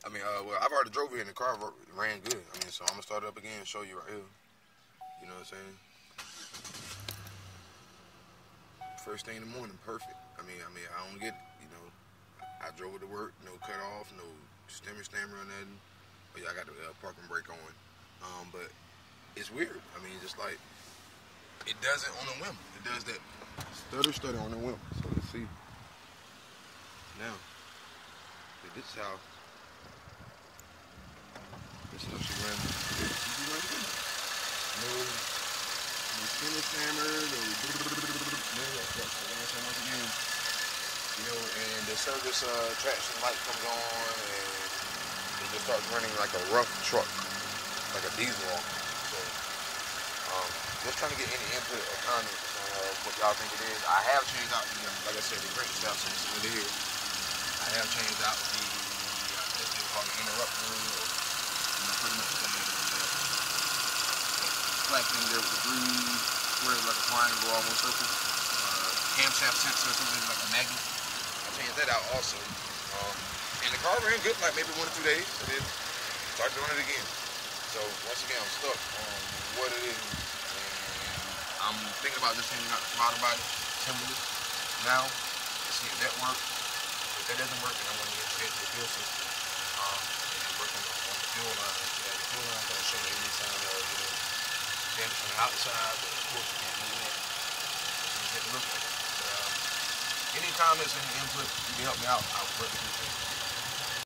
Well, I've already drove here and the car ran good. So I'm gonna start it up again and show you right here. You know what I'm saying? First thing in the morning, perfect. I don't get it. I drove it to work, no cut off, no stammer or nothing. But yeah, I got the parking brake on. But it's weird. Just like it does it on a whim. It does that stutter on a whim. So let's see. Now, this is how. This stuff should run. No stammer, no. Once again. And the service traction light comes on, and it just starts running like a rough truck, like a diesel on it. So, just trying to get any input or comments on what y'all think it is. I have changed out, like I said, the brake stuff since it's here. I have changed out the, I guess they call it interrupter, or pretty much the flat thing there with the groove, where it's like a triangle, almost circle. Camshaft sensor or something like a magnet. Changed that out also. And the car ran good like maybe 1 or 2 days, and then started doing it again. So once again, I'm stuck on what it is, and I'm thinking about just changing out the throttle body, assembly now, to see if that works. If that doesn't work, then I'm going to get straight to the fuel system, and work on the fuel line. Yeah, the fuel line going to show me any sign of damage from the outside, but of course you can't do that. So you get to look at it. Any comments, any input, you can help me out. I would greatly appreciate it.